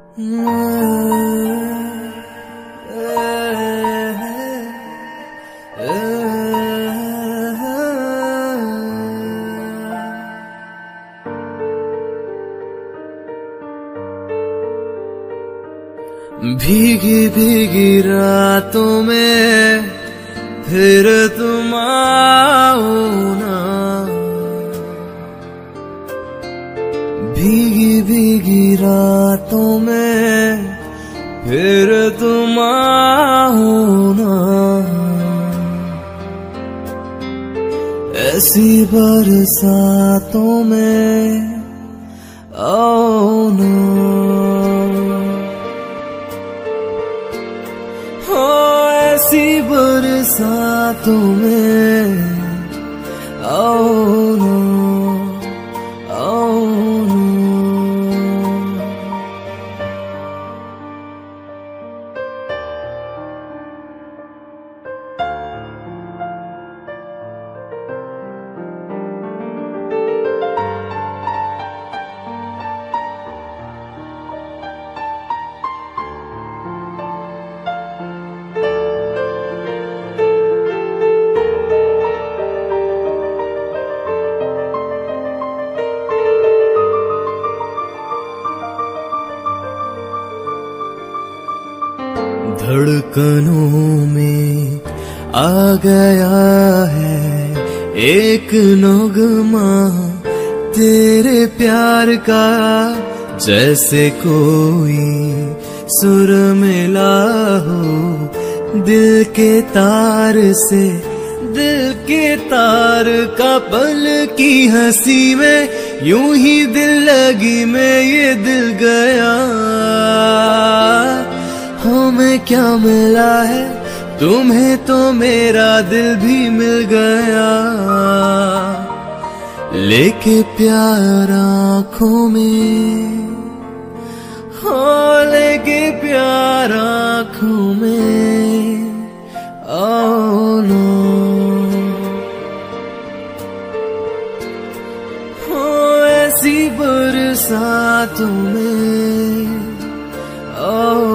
भीगी भीगी रातों में फिर तुम आओ ना, भीगी भीगी रातों में फिर तुम आओ ना, ऐसी बरसातों में आओ ना, ऐसी बरसातों में आओ ना, आओ ना। धड़कनों में आ गया है एक नगमा तेरे प्यार का, जैसे कोई सुर मिला हो दिल के तार से, दिल के तार का पल की हंसी में यूं ही दिल लगी में ये दिल गया। हमें क्या मिला है तुम्हें तो मेरा दिल भी मिल गया, लेके प्यार आँखों में, हो लेके प्यार आँखों में आओ ना, हो ऐसी बरसातों में आओ